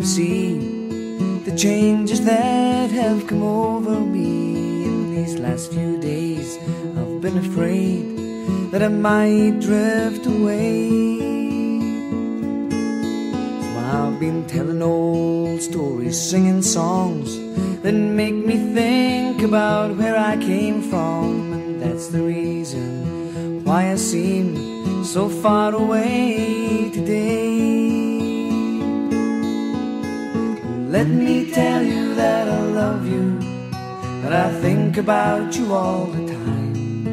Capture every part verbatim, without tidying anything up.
see the changes that have come over me in these last few days. I've been afraid that I might drift away, so I've been telling old stories, singing songs that make me think about where I came from. And that's the reason why I seem so far away today. Let me tell you that I love you, that I think about you all the time.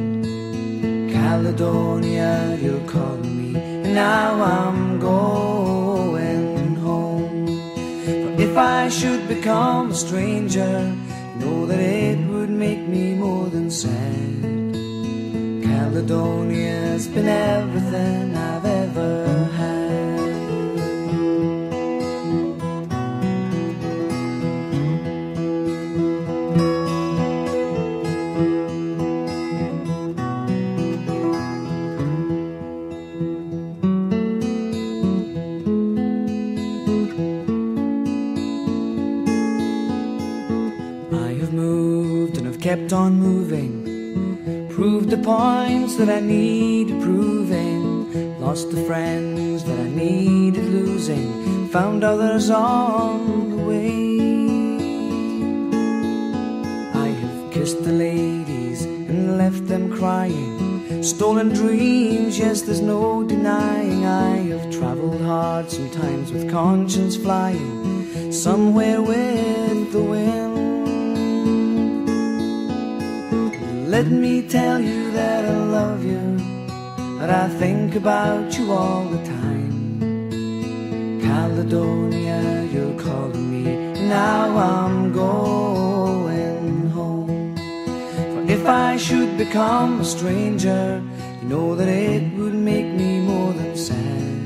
Caledonia, you're calling me, and now I'm going home. For if I should become a stranger, know that it would make me more than sad. Caledonia's been everything I've ever had. Kept on moving, proved the points that I needed proving, lost the friends that I needed losing, found others on the way. I have kissed the ladies and left them crying, stolen dreams, yes, there's no denying. I have traveled hard, sometimes with conscience flying, somewhere with the wind. Let me tell you that I love you, that I think about you all the time. Caledonia, you're calling me, and now I'm going home. For if I should become a stranger, you know that it would make me more than sad.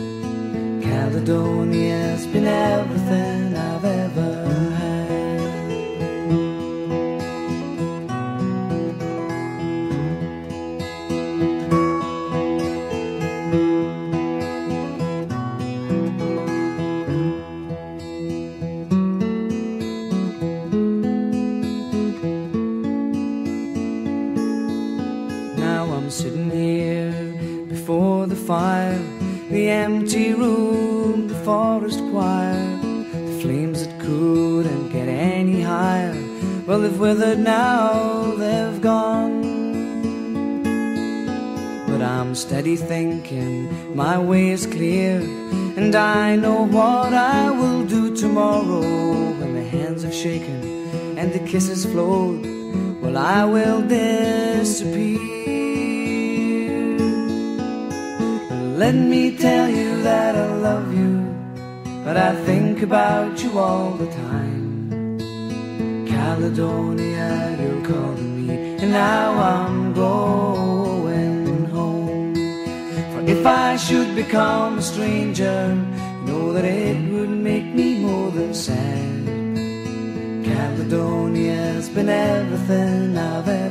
Caledonia's been everything I've ever had. Sitting here before the fire, the empty room, the forest choir, the flames that couldn't get any higher, well, they've withered now, they've gone. But I'm steady thinking, my way is clear, and I know what I will do tomorrow. When the hands have shaken and the kisses flowed, well, I will disappear. Let me tell you that I love you, but I think about you all the time. Caledonia, you're calling me, and now I'm going home. For if I should become a stranger, know that it would make me more than sad. Caledonia's been everything I've ever